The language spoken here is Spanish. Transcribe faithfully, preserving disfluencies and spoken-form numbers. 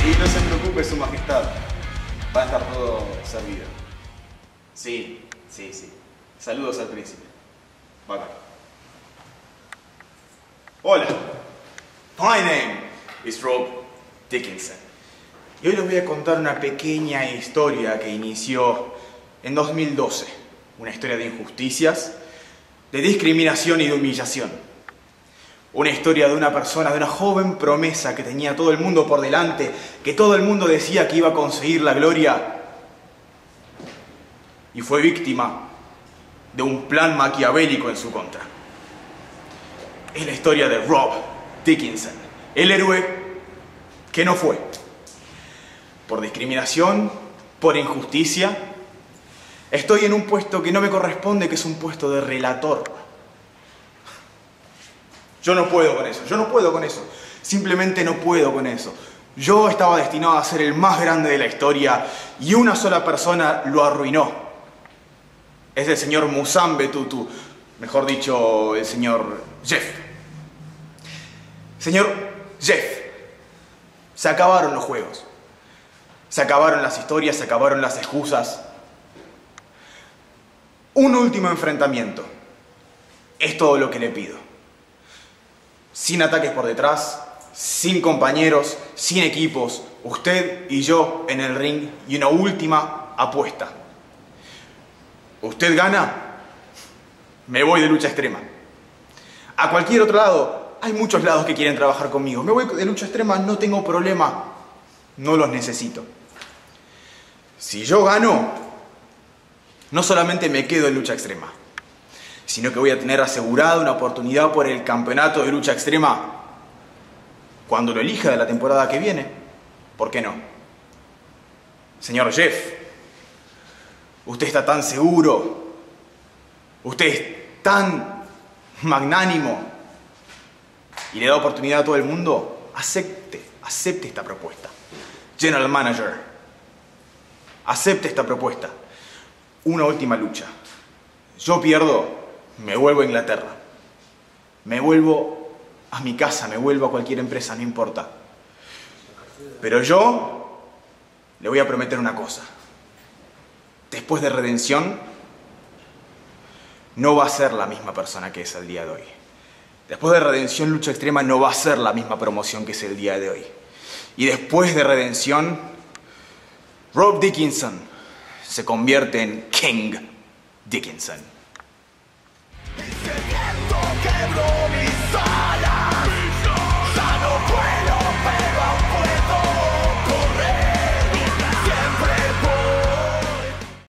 Sí, no se preocupe, Su Majestad. Va a estar todo servido. Sí, sí, sí. Saludos al príncipe. Bye, bye. Hola. My name is Rob Dickinson. Y hoy les voy a contar una pequeña historia que inició en dos mil doce. Una historia de injusticias, de discriminación y de humillación. Una historia de una persona, de una joven promesa que tenía todo el mundo por delante, que todo el mundo decía que iba a conseguir la gloria. Y fue víctima de un plan maquiavélico en su contra. Es la historia de Rob Dickinson, el héroe que no fue. Por discriminación, por injusticia, estoy en un puesto que no me corresponde, que es un puesto de relator. Yo no puedo con eso, yo no puedo con eso. Simplemente no puedo con eso. Yo estaba destinado a ser el más grande de la historia y una sola persona lo arruinó. Es el señor Musambe Tutu, mejor dicho, el señor Jeff. Señor Jeff, se acabaron los juegos. Se acabaron las historias, se acabaron las excusas. Un último enfrentamiento. Es todo lo que le pido. Sin ataques por detrás, sin compañeros, sin equipos, usted y yo en el ring y una última apuesta. Usted gana, me voy de lucha extrema. A cualquier otro lado, hay muchos lados que quieren trabajar conmigo. Me voy de lucha extrema, no tengo problema, no los necesito. Si yo gano, no solamente me quedo en lucha extrema, sino que voy a tener asegurada una oportunidad por el campeonato de lucha extrema cuando lo elija de la temporada que viene. ¿Por qué no? Señor Jeff, usted está tan seguro, usted es tan magnánimo y le da oportunidad a todo el mundo. Acepte, acepte esta propuesta. General Manager, acepte esta propuesta. Una última lucha. Yo pierdo, me vuelvo a Inglaterra. Me vuelvo a mi casa, me vuelvo a cualquier empresa, no importa. Pero yo le voy a prometer una cosa. Después de Redención, no va a ser la misma persona que es el día de hoy. Después de Redención, Lucha Extrema no va a ser la misma promoción que es el día de hoy. Y después de Redención, Rob Dickinson se convierte en King Dickinson.